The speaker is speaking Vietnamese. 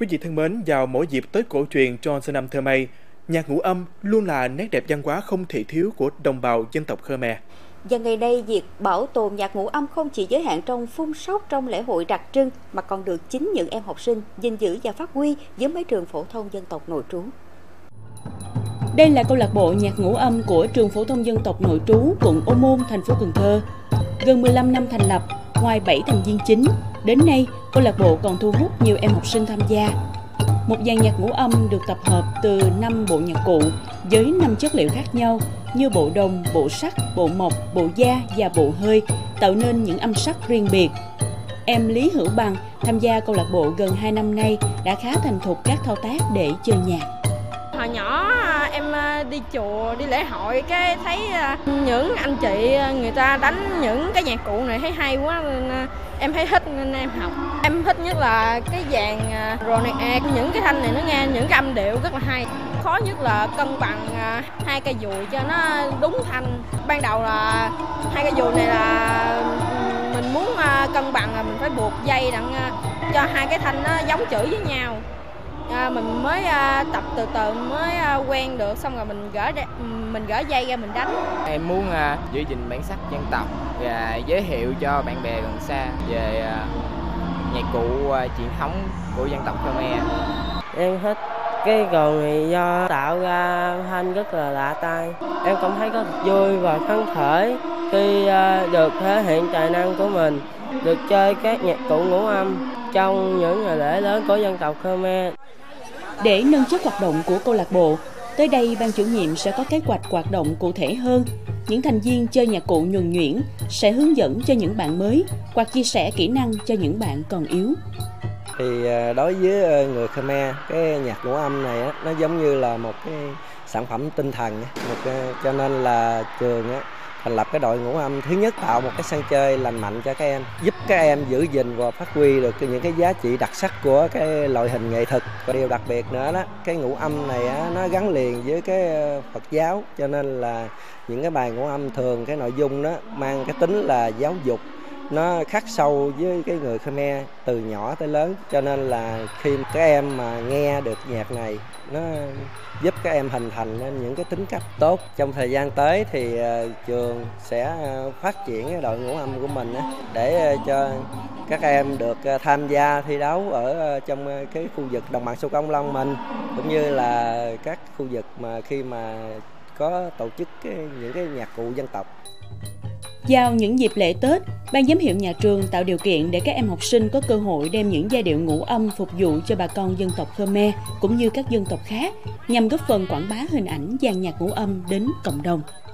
Quý vị thân mến, vào mỗi dịp Tết cổ truyền Chon Sơ Năm Thơ Mây, nhạc ngũ âm luôn là nét đẹp văn hóa không thể thiếu của đồng bào dân tộc Khmer. Và ngày nay, việc bảo tồn nhạc ngũ âm không chỉ giới hạn trong phun sóc trong lễ hội đặc trưng, mà còn được chính những em học sinh gìn giữ và phát huy với mấy trường phổ thông dân tộc nội trú. Đây là câu lạc bộ nhạc ngũ âm của trường phổ thông dân tộc nội trú quận Ô Môn, thành phố Cần Thơ. Gần 15 năm thành lập, ngoài 7 thành viên chính, đến nay câu lạc bộ còn thu hút nhiều em học sinh tham gia. Một dàn nhạc ngũ âm được tập hợp từ 5 bộ nhạc cụ với 5 chất liệu khác nhau như bộ đồng, bộ sắt, bộ mộc, bộ da và bộ hơi, tạo nên những âm sắc riêng biệt. Em Lý Hữu Bằng tham gia câu lạc bộ gần 2 năm nay đã khá thành thục các thao tác để chơi nhạc. Hồi nhỏ em đi chùa, đi lễ hội cái thấy những anh chị người ta đánh những cái nhạc cụ này thấy hay quá nên em thấy thích nên em học. Em thích nhất là cái dàn Ronald, những cái thanh này nó nghe những cái âm điệu rất là hay. Khó nhất là cân bằng hai cây dùi cho nó đúng thanh. Ban đầu là hai cây dùi này là mình muốn cân bằng là mình phải buộc dây đặng cho hai cái thanh nó giống chữ với nhau. Mình mới tập từ từ mới quen được, xong rồi mình gỡ dây ra mình đánh. Em muốn giữ gìn bản sắc dân tộc và giới thiệu cho bạn bè gần xa về nhạc cụ truyền thống của dân tộc Khmer. Em thích cái cồn này do tạo ra thanh rất là lạ tai. Em cảm thấy rất vui và phấn khởi khi được thể hiện tài năng của mình, được chơi các nhạc cụ ngũ âm trong những ngày lễ lớn của dân tộc Khmer. Để nâng chất hoạt động của câu lạc bộ, tới đây ban chủ nhiệm sẽ có kế hoạch hoạt động cụ thể hơn. Những thành viên chơi nhạc cụ nhuần nhuyễn sẽ hướng dẫn cho những bạn mới hoặc chia sẻ kỹ năng cho những bạn còn yếu. Thì đối với người Khmer, cái nhạc ngũ âm này nó giống như là một cái sản phẩm tinh thần, cho nên là trường thành lập cái đội ngũ âm. Thứ nhất, tạo một cái sân chơi lành mạnh cho các em, giúp các em giữ gìn và phát huy được những cái giá trị đặc sắc của cái loại hình nghệ thuật. Và điều đặc biệt nữa đó, cái ngũ âm này nó gắn liền với cái Phật giáo, cho nên là những cái bài ngũ âm thường cái nội dung đó mang cái tính là giáo dục, nó khắc sâu với cái người Khmer từ nhỏ tới lớn, cho nên là khi các em mà nghe được nhạc này nó giúp các em hình thành nên những cái tính cách tốt. Trong thời gian tới thì trường sẽ phát triển cái đội ngũ âm của mình để cho các em được tham gia thi đấu ở trong cái khu vực đồng bằng sông Cửu Long mình, cũng như là các khu vực mà khi mà có tổ chức những cái nhạc cụ dân tộc. Vào những dịp lễ Tết, ban giám hiệu nhà trường tạo điều kiện để các em học sinh có cơ hội đem những giai điệu ngũ âm phục vụ cho bà con dân tộc Khmer cũng như các dân tộc khác, nhằm góp phần quảng bá hình ảnh dàn nhạc ngũ âm đến cộng đồng.